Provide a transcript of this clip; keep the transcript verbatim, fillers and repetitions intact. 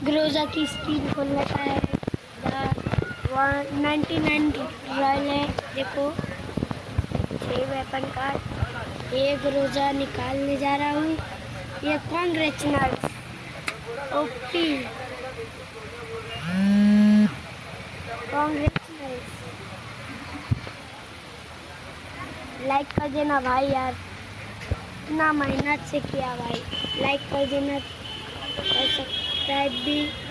Groza की skin खोल लेता है। वन नाइन्टी नाइन रॉयल है। देखो छः वेपन कार्ड। ये ग्रोजा निकालने जा रहा हूँ। ये कांग्रेचुलेशन ओपी कांग्रेचुलेशन। लाइक कर देना भाई यार, इतना मेहनत से किया भाई, लाइक कर देना और सब्सक्राइब भी।